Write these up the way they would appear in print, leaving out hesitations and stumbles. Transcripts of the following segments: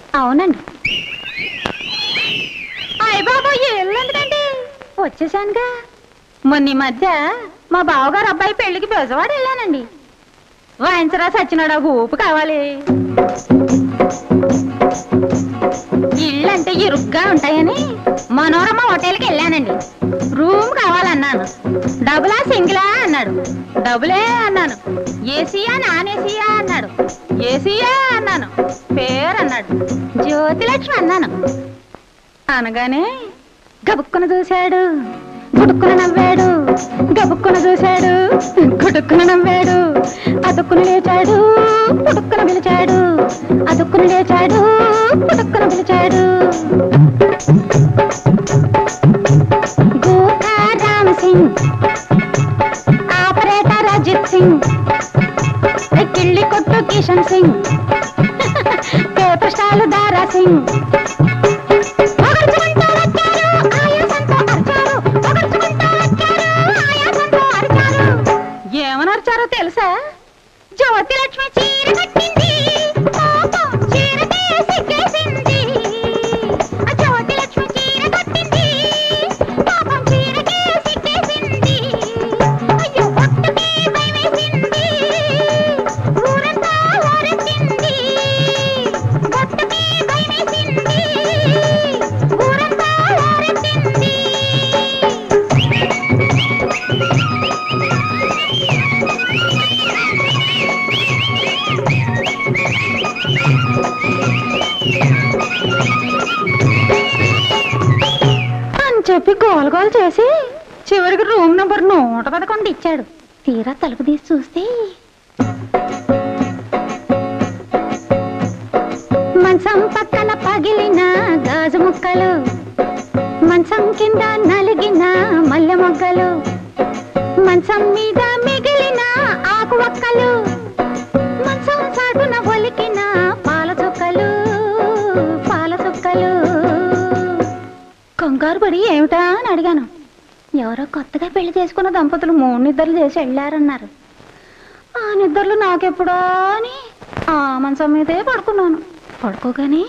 అవునండి. అయ్య బాబు ఎందుకండి వచ్చేసానుగా. మొన్న మధ్య మా బావగారు అబ్బాయి పెళ్లికి బెజవాడ వెళ్ళానండి. వాయించరా సచ్చినాడా ఊపు కావాలి. ఇళ్ళంటే ఇరుగ్గా ఉంటాయని మనోరమ హోటల్కి వెళ్ళానండి. రూమ్ కావాలన్నాను. డబులా సింగిలా అన్నాడు. డబులే అన్నాను. ఏసీయా నాన్ ఏసీయా అన్నాడు. ఏసీయా అన్నాను. పేరు అన్నాడు. జ్యోతిలక్ష్మి అన్నాను. అనగానే గబుక్కున చూశాడు, గుడుక్కున నవ్వాడు. గబుక్కున చూశాడు, గుడుక్కున నవ్వాడు. అదుక్కున లేచాడు, పుడుక్కున పిలిచాడు. అదుక్కున లేచాడు, పుడుక్కున పిలిచాడు. గోఖా రామ్ సింగ్, ఆపరేటర్ అజిత్ సింగ్, కిళ్ళి కొట్టు కిషన్ సింగ్, పేపర్ స్టాల్ దారా సింగ్. ఏమనర్చారో తెలుసా? జ్యోతిలక్ష్మి చీర కట్టింది, చీరకే సిగ్గేసింది. జ్యోతిలక్ష్మి చీర కట్టింది, పాపం చీరకే సిగ్గేసింది. అయ్యో పొట్టుకి భయమేసింది, ఊరంతా ఊరెత్తింది. పొట్టుకి భయమేసింది, ఊరంతా ఊరెత్తింది. అని చెప్పి గోల్ గోల్ చేసి చివరికి రూమ్ నెంబర్ 111 ఇచ్చాడు. తీరా తలుపు తీసి చూస్తే మంచం పక్కన పగిలిన గాజు ముక్కలు, మంచం కింద నలిగిన మల్లె మొగ్గలు, మంచం మీద మిగిలిన ఆకు ఒక్కలు, మంచం చాటున ఒలికిన పాల చుక్కలు, పాల చుక్కలు. కంగారు పడి ఏమిటా అని అడిగాను. ఎవరో కొత్తగా పెళ్లి చేసుకున్న దంపతులు 3 నిద్రలు చేసి వెళ్ళారన్నారు. ఆ నిద్రలు నాకెప్పుడా అని ఆ మంచం మీదే పడుకున్నాను. పడుకోగానే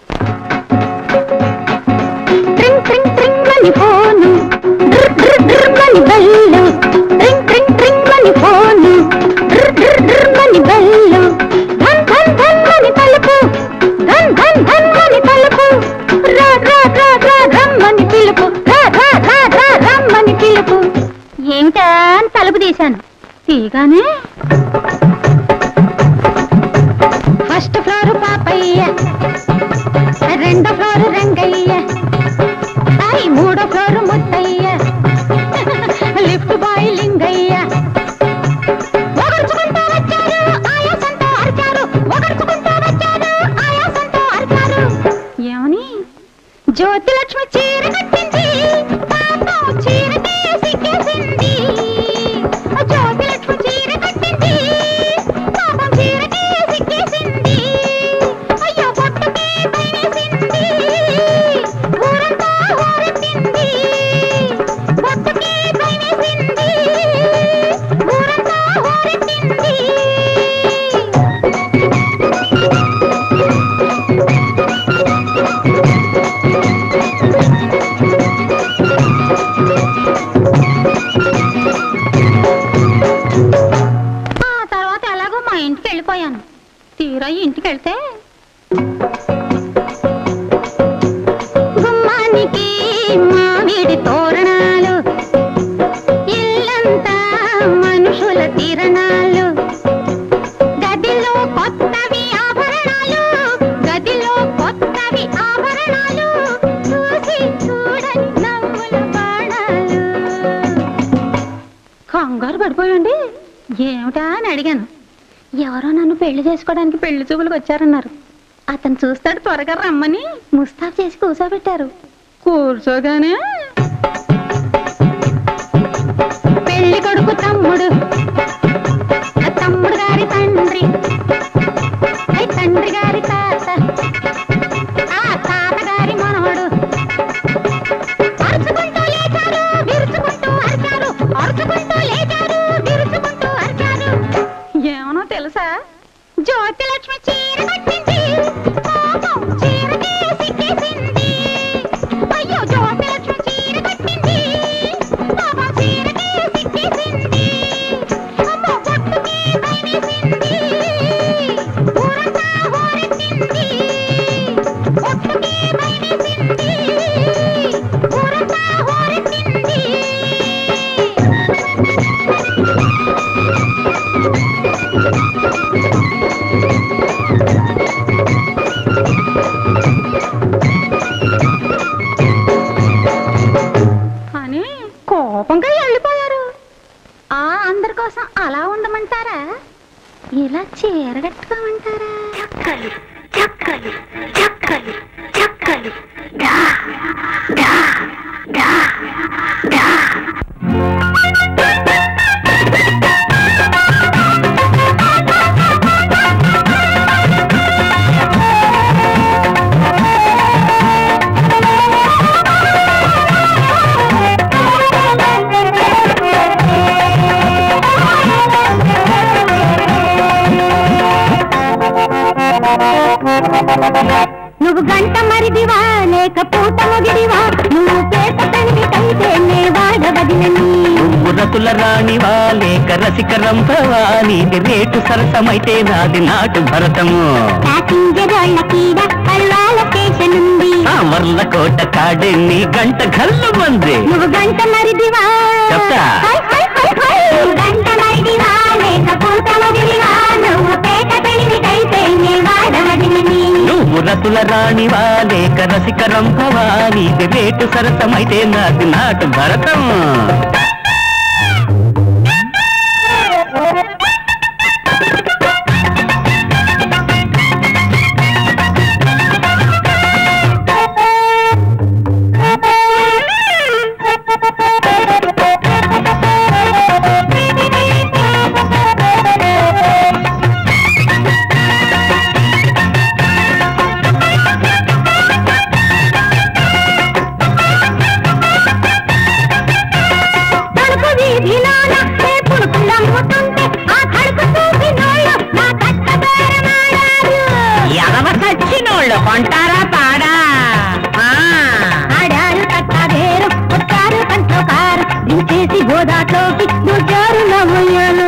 ట్రింగ్ ట్రింగ్ ట్రింగ్ అని ఫోను, డ్ర్ డ్ర్ డ్ర్ అని బెల్లు, ట్రింగ్ ట్రింగ్ ట్రింగ్ అని ఫోను, డ్ర్ డ్ర్ డ్ర్ అని బెల్లు, ధన్ ధన్ ధన్ అని తలుపు, ధన్ ధన్ ధన్ అని తలుపు, రా రా రా రా రమ్మని పిలుపు, రా రా రా రా రమ్మని పిలుపు. ఏమిటా అని తలుపు తీశాను. తీగానే ఫస్ట్ ఫ్లోర్ పాపయ్య, 2వ ఫ్లోర్ రంగయ్య, 3వ floor Muthayya, lift boy Lingayya. ఒగర్చుకుంటూ వచ్చారు, ఆయాసంతో అరిచారు. ఒగర్చుకుంటూ వచ్చారు, ఆయాసంతో అరిచారు. ఏమని? జ్యోతిలక్ష్మి చీర కట్టింది, పాపం చీరకే సిగ్గేసింది. జ్యోతిలక్ష్మి చీర కట్టింది, పాపం చీరకే సిగ్గేసింది. అయ్యో పొట్టుకే భయమేసింది, ఊరంతా ఊరెత్తింది. పొట్టుకే భయమేసింది, ఊరంతా ఊరెత్తింది. ఆ తర్వాత ఎలాగో మా ఇంటికి వెళ్ళిపోయాను. తీరా ఇంటికి వెళ్తే గుమ్మానికి మామిడి తోరణాలు, ఇల్లంతా మనుషుల తిరణాలు, గదిలో కొత్తవి ఆభరణాలు, గదిలో కొత్తవి ఆభరణాలు, చూసి చూడని నవ్వుల బాణాలు. కంగారు పడిపోయండి. ఏమిటా అని అడిగాను. ఎవరో నన్ను పెళ్లి చేసుకోవడానికి పెళ్లి చూపులకు వచ్చారన్నారు. అతను చూస్తాడు త్వరగా రమ్మని ముస్తాబ్ చేసి కూర్చోబెట్టారు. కూర్చోగానే పెళ్లి కొడుకు తమ్ముడు, తమ్ముడు గారి తండ్రి, తండ్రి గారి తాత, ఆ తాత గారి మనవడు అరుచుకుంటూ లేచారు, విరుచుకుంటూ అరిచారు. అరుచుకుంటూ లేచారు, విరుచుకుంటూ అరిచారు. ఏమనో తెలుసా? జ్యోతిలక్ష్మి చీర కట్టింది, పాపం చీర కోపంగా వెళ్ళిపోయారు. అందరి కోసం అలా ఉండమంటారా, ఇలా చీరగట్టుకోమంటారా? చక్కలు చక్కలు చక్కలు చక్కలు డా డా డా డా. నువ్వు గంట మరిదివా లేక పూట మొగిడివా, నువ్వు పేట పెళ్లికైతే నే వాడబదినని. నువ్వు రతుల రాణివా లేక రసిక రంభవా, నీది రేటు సరసమైతే నాది నాటు భరతము. ప్యాసింజరోళ్ళ కీడ పల్వాల స్టేషన్ ఉంది, వర్ల కోట కాడెన్ని గంట గల్లు మంది. నువ్వు గంట మరిదివా చెప్తా, గంట మరిదివా లేక పూట మొగిడివా, నువ్వు పేట పెళ్లికైతే నే వాడబదినని. నువ్వు రతుల రాణివా లేక రసిక రంభవా, నీది రేటు సరసమైతే నాది నాటు భరతం. కొంటారా పాడా ఆడారు తట్టారు కొట్టారు కంట్లో కారు దించేసి గోదాట్లోకి దూచారు నవ్వుయాలు.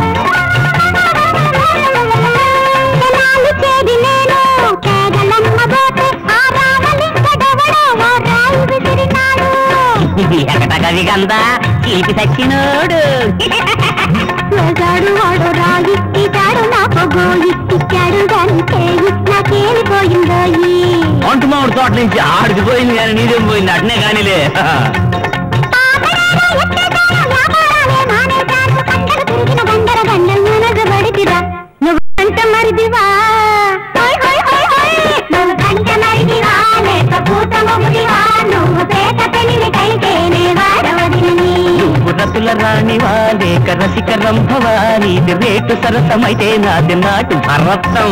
చేది నేను కేగలమ్మ బోతే ఆరామలింగడవడో రాయి విసిరినాడు. ఎకట కవి గందా చీపి సచ్చినోడు వేశాడు వాడు రాయి ఇచ్చాడు నా పొగోయి, ఇచ్చాడు దాని చేయి నాకేలిపోయిందోయి. ఒంటు మామిడి తోట నుంచి ఆడిపోయింది కానీ నీదేం పోయింది అట్నే కానీలే. నువ్వు గంట మరిదివా నువ్వు గంట మరిదివా లేక పూట మొగుడివా, నువ్వు పేట పెళ్లికైతేనే వాడవదినని. నువ్వు రతుల రాణివా లేక రసిక రంభవా, నీది రేటు సరసమైతే నాది నాటు భరతం.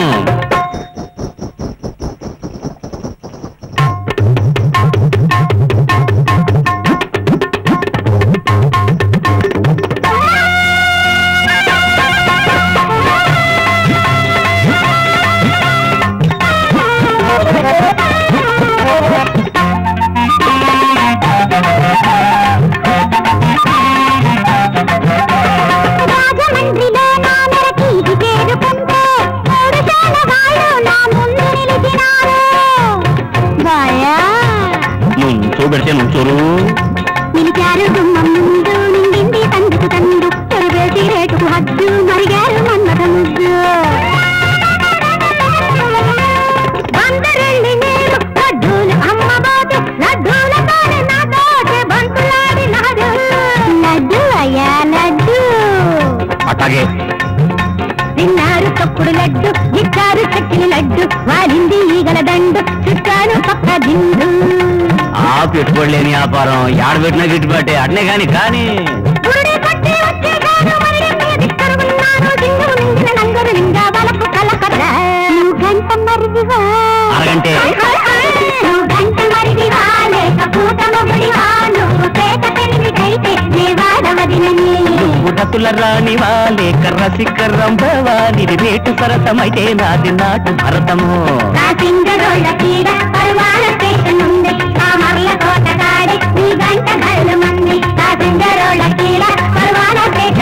నిలిచారు గుమ్మం ముందు నిండింది తందుకు తందు, తొలివేసి రేటుకు హద్దు మరిగారు మన్నద ముద్దు. బందరెళ్ళి నేను లడ్డూలు అమ్మబోతు, లడ్డూలతోనే నాతోటే బంతులాడినాడు. లడ్డు అయ్యా లడ్డు అట్లాగే తిన్నారు తప్పుడు లడ్డు, ఇచ్చారు చక్కిలి లడ్డు, వాడింది ఈగల దండు, చుట్టాను పక్క దిండు. ఆ పెట్టుబడి లేని వ్యాపారం ఏడబెట్టినా గిట్టుబాటే అట్నే కాని కానీ అరగంటే నువ్వు రతుల రాణివా లేక రసిక రంభవా, నీది రేటు సరసమైతే నాది నాటు భరతము. కోట కాడి నీ గంట గల్లు మంది కాసింగరోళ్ళ కీడ పర్వాల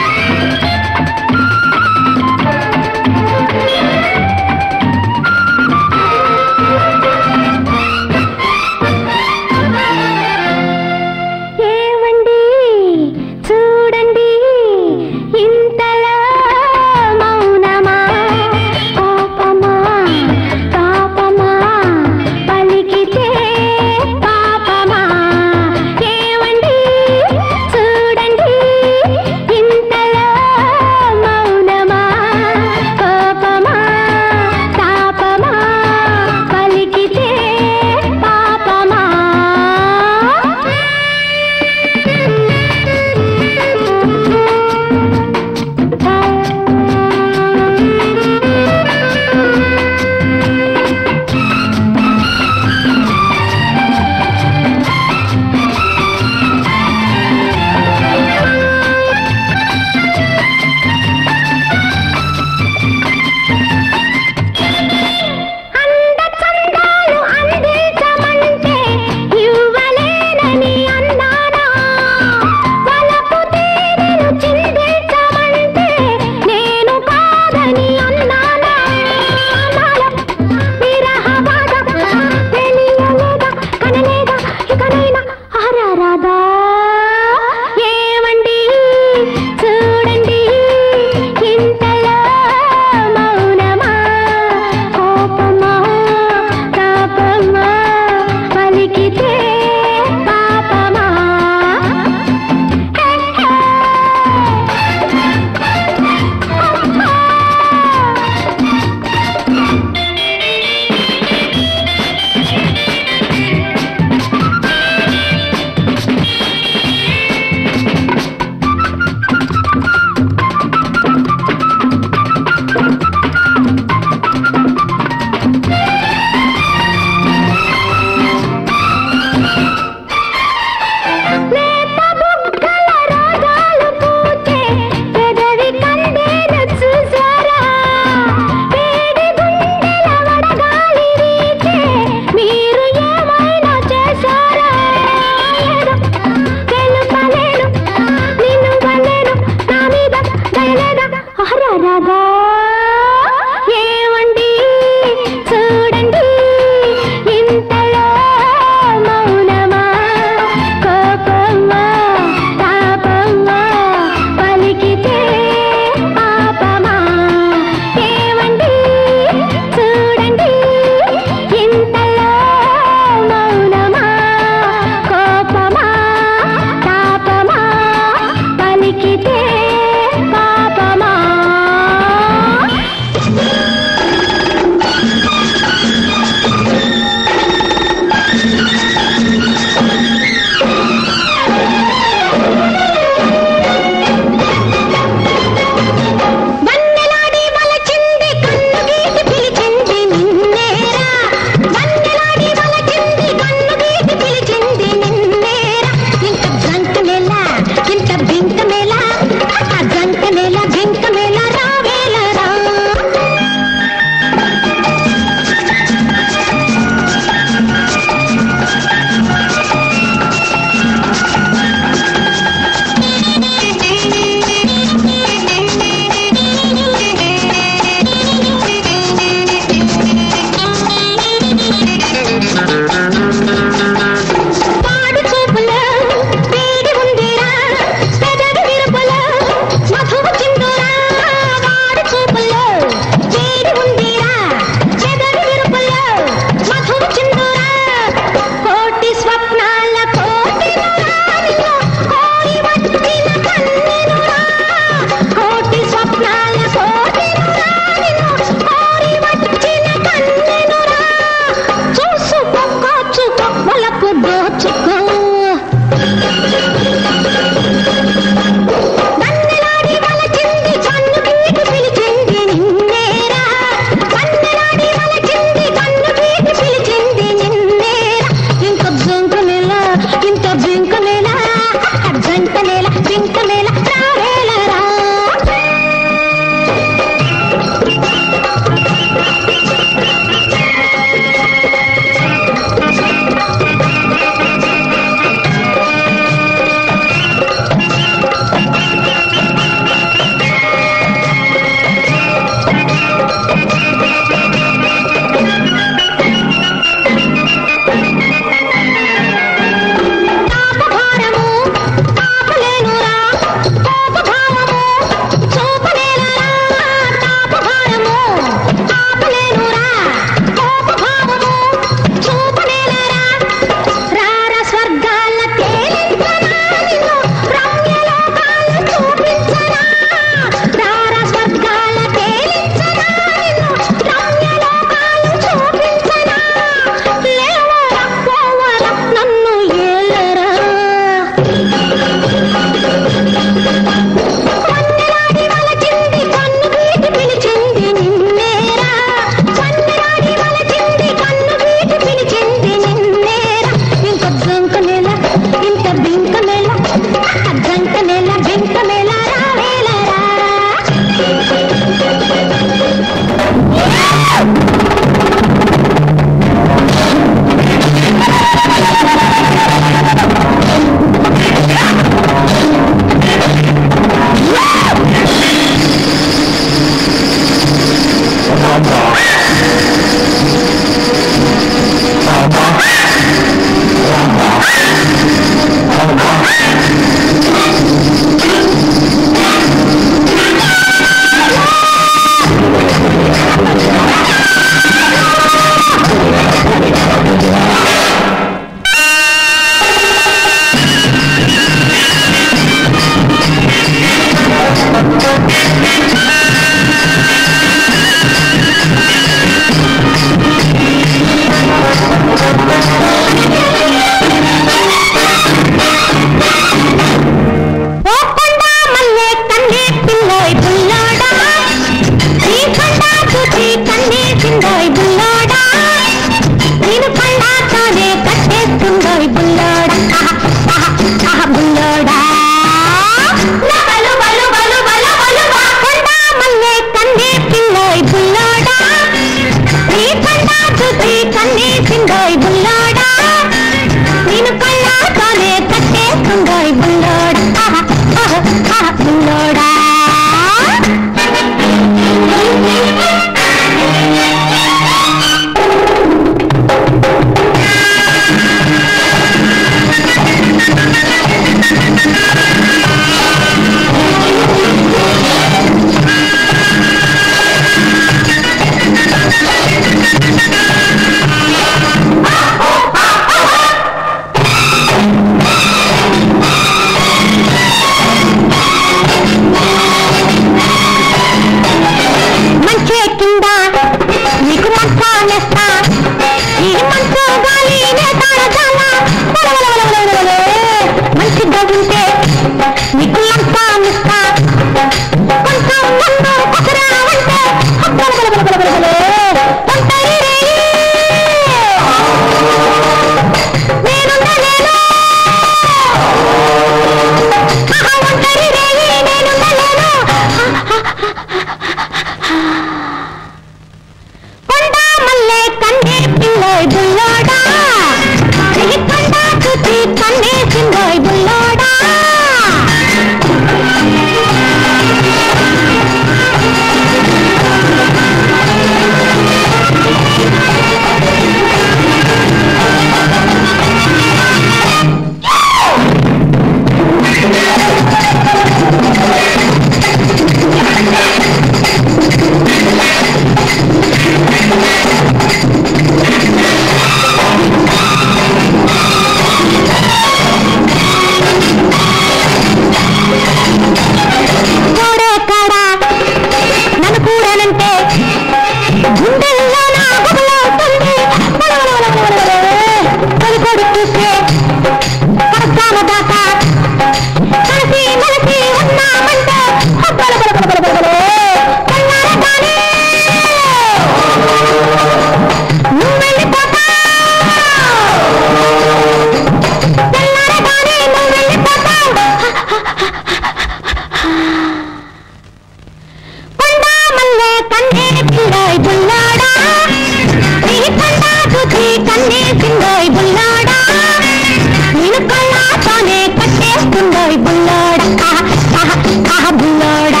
ఉంటుందో బుల్లోడా బుల్లోడా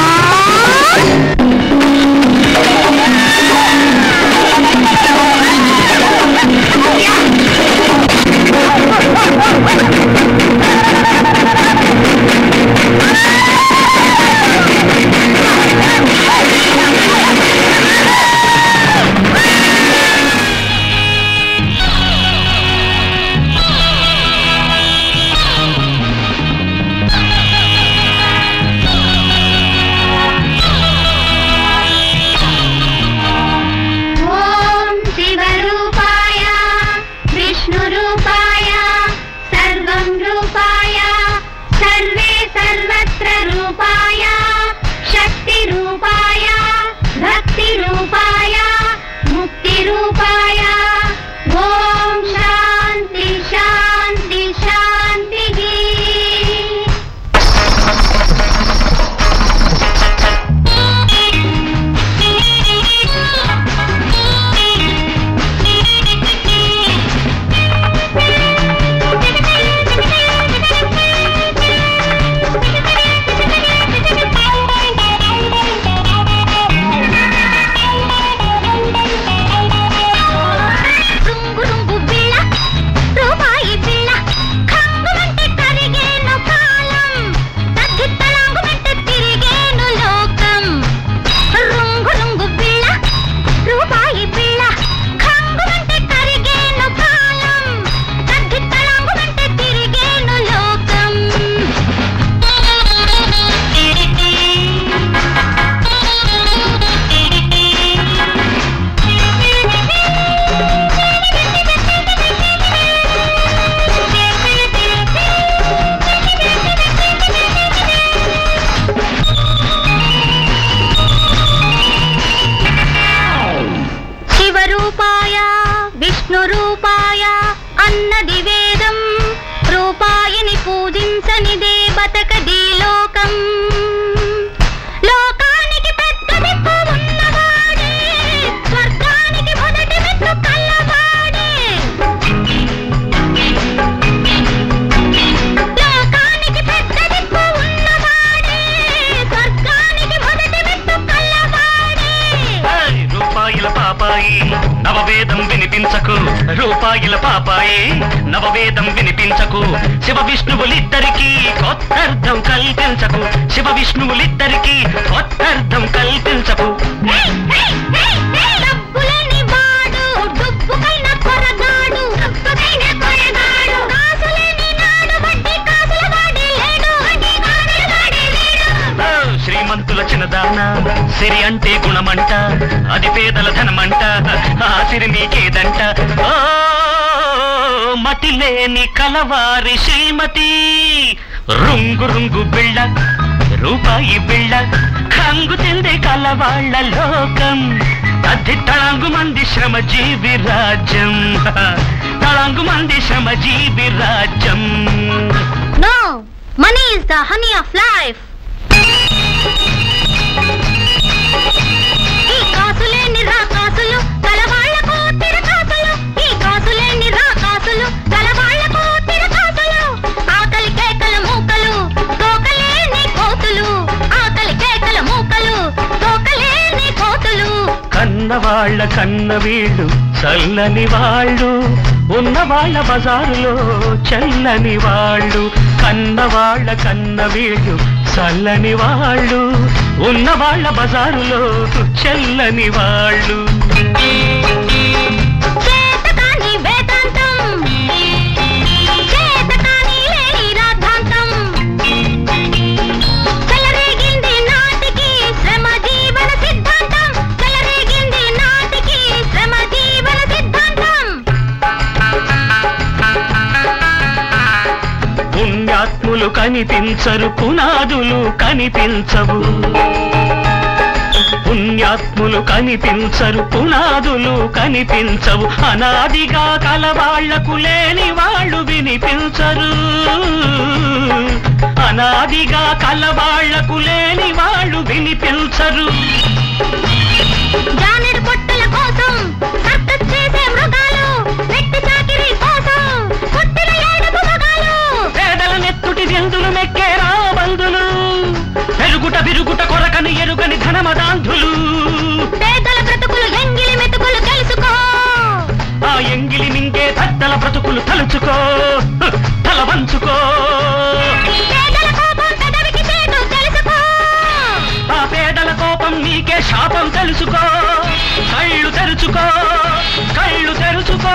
నవవేదం వినిపించకు రూపాయిల పాపాయి నవవేదం వినిపించకు శివ విష్ణువులిద్దరికీ కొత్తర్థం కల్పించకు శివ విష్ణువులిద్దరికీ కొత్తర్థం కల్పించకు శ్రీమంతుల చిన్నదాన సిరి అంటే గుణమంట అది పేదల ధనమంట ఆ సిరి నీకేదంట ఓ మతి లేని కలవారి శ్రీమతి రుంగు రుంగు బిళ్ళ రూపాయి బిళ్ళ కంగు తిందే కలవాళ్ళ లోకం అది తళంగు మంది శ్రమజీవి రాజ్యం తళంగు మంది శ్రమజీవి రాజ్యం. No, money is the honey of life. ఈ కాసులేని రాకాసులు కలవాళ్లకు తిరకాసులు ఈ కాసులేని రాకాసులు కలవాళ్లకు తిరకాసులు ఆకలి కేకల మూకలు తోకలేని కోతులు ఆకలి కేకల మూకలు తోకలేని కోతులు కన్నవాళ్ల కన్న వీళ్ళు చల్లని వాళ్ళు ఉన్నవాళ్ల బజారులో చల్లని వాళ్ళు కన్నవాళ్ల కన్న వీళ్ళు చల్లని వాళ్ళు ఉన్నవాళ్ల బజారులో చల్లని వాళ్ళు. చేతకాని వేదాంతం చేతకాని లేని రాద్ధాంతం చెలరేగింది నాటికి శ్రమ జీవన సిద్ధాంతం చెలరేగింది నాటికి శ్రమ జీవన సిద్ధాంతం. పుణ్యాత్ములు కనిపించరు పునాదులు కనిపించవు పుణ్యాత్ములు కనిపించరు పునాదులు కనిపించవు అనాదిగా కలవాళ్లకు లేని వాళ్ళు వినిపించరు అనాదిగా కలవాళ్లకు లేని వాళ్ళు వినిపించరు. జానెడు పొట్టుల కోసం సర్కస్ చేసే మృగాలు వెట్టి చాకిరీ కోసం పుట్టిన ఏడుపు మగాలు పేదల నెత్తుటి విరుగుట కొరకని ఎరుగని ధనమదాంధులు పేదల బ్రతుకులు ఎంగిలి మెతుకులు తెలుసుకో ఆ ఎంగిలి మింగే పెద్దల బ్రతుకులు తలుచుకో తల వంచుకో పేదల కోపం పెదవికి చేటు తెలుసుకో ఆ పేదల కోపం నీకే శాపం తెలుసుకో కళ్ళు తెరుచుకో కళ్ళు తెరుచుకో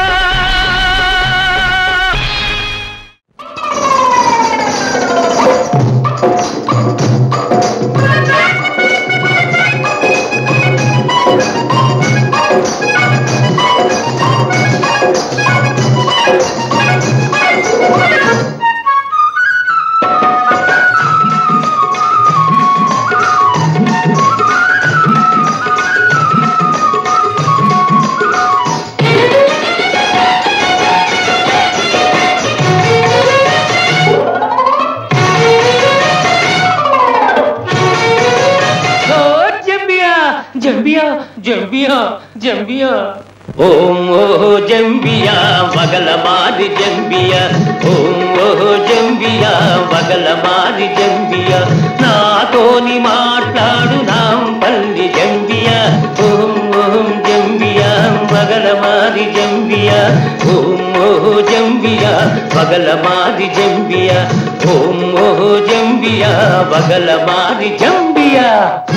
జంబియా ఓం ఓ జంబియా వగల మారి జంబియా ఓం ఓ జంబియా వగల మారి జంబియా నాతోని మాట్లాడు నాంపల్లి జంబియా ఓం ఓం జంబియా వగల మారి జంబియా ఓం ఓ జంబియా వగల మారి జంబియా ఓం ఓ జంబియా వగల మారి జంబియా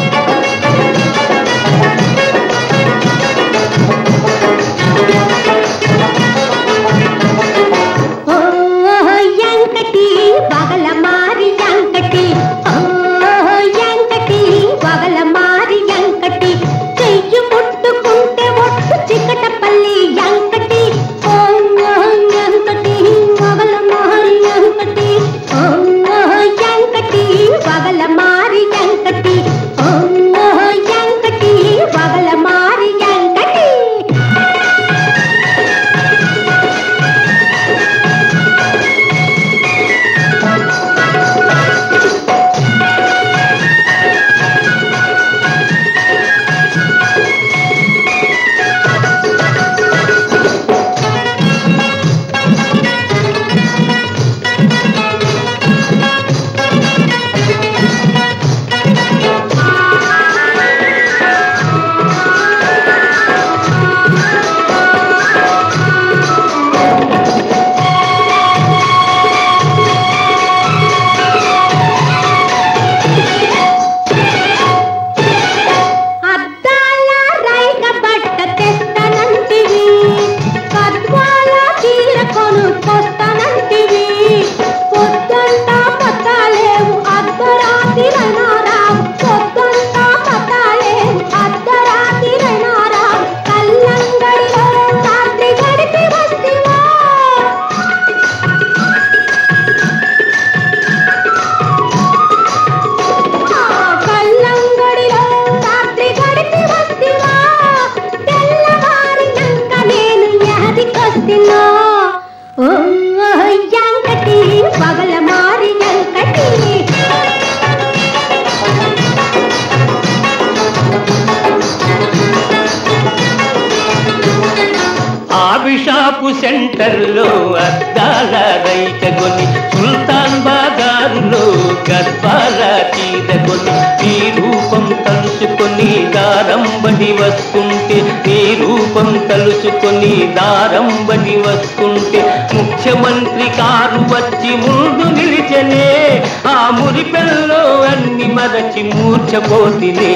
షాపు సెంటర్లో అద్దాల రైకగొని సుల్తాన్ బాగారులో గద్వాల చీరగొని నీ రూపం తలుచుకొని దారంబడి వస్తుంటే నీ రూపం తలుచుకొని దారంబడి వస్తుంటే ముఖ్యమంత్రి కారు వచ్చి ముందు నిలిచనే ఆ మురిపెల్లో అన్ని మరచి మూర్ఛపోతినే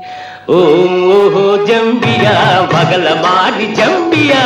ఓం ఓహో జంబియా వగల మారి జంబియా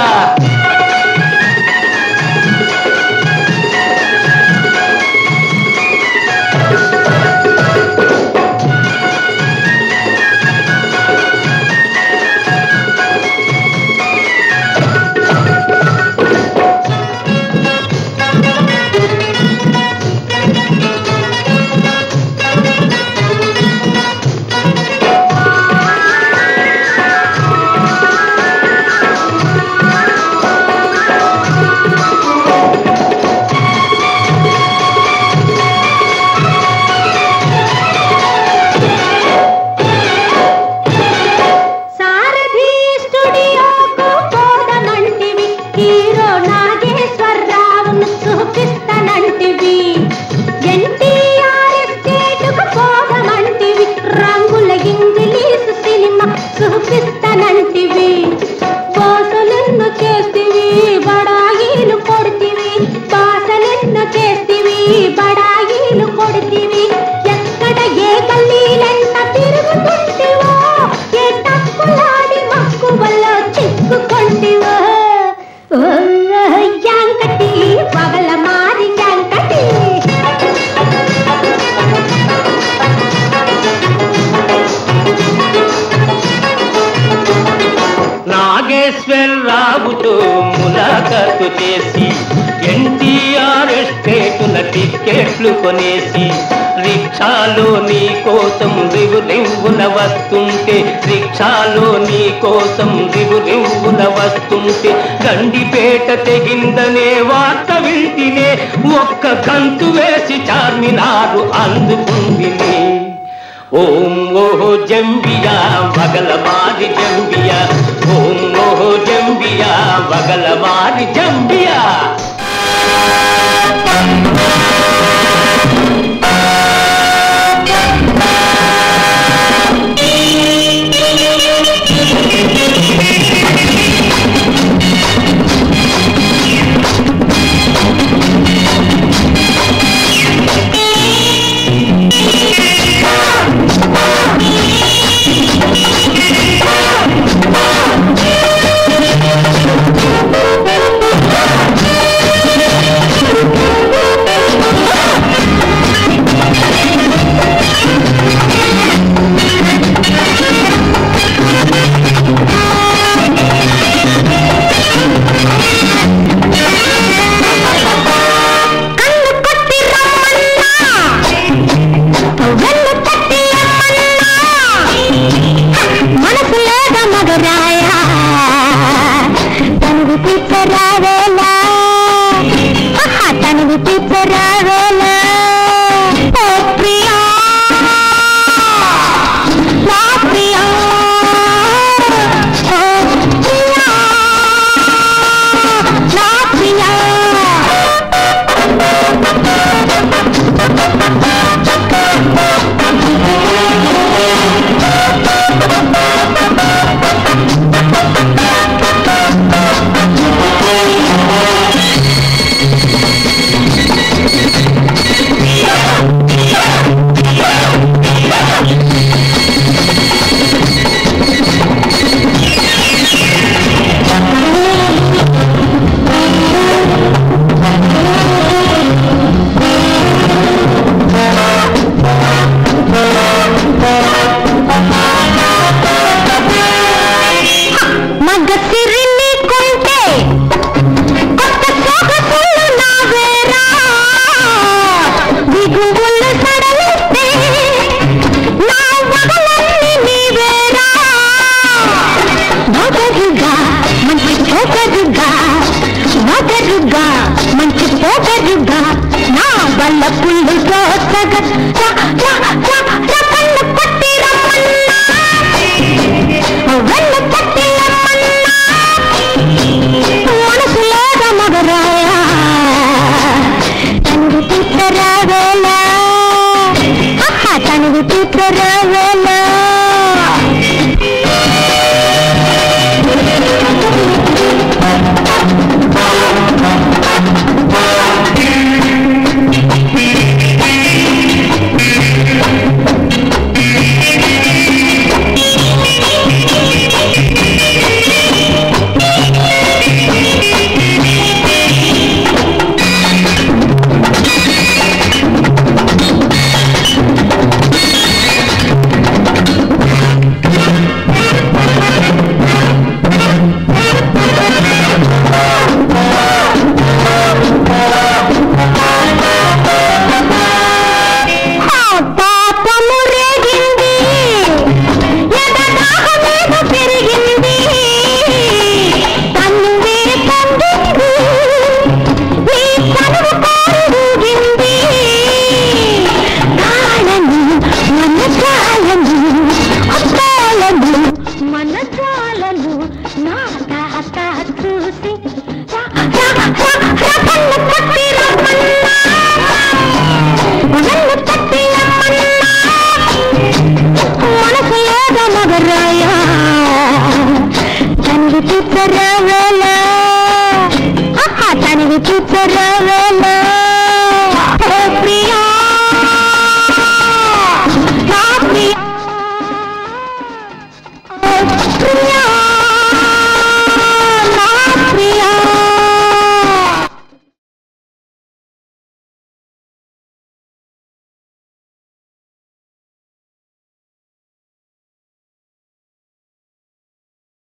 రట్టు చేసి ఎన్టీఆర్ ఎస్టేటుల టిక్కెట్లు కొనేసి రిక్షాలో నీ కోసం రివున వస్తుంటే రిక్షాలో నీ కోసం రివున వస్తుంటే గండిపేట తెగిందనే వార్త వింటినే ఒక్క గంతు వేసి చార్మినారు అందుకుందినే ఓం ఓహో జంబియా వగలమారి జంబియా ఓం ఓహో జంబియా వగలమారి జంబియా తనవి చూచరావేలా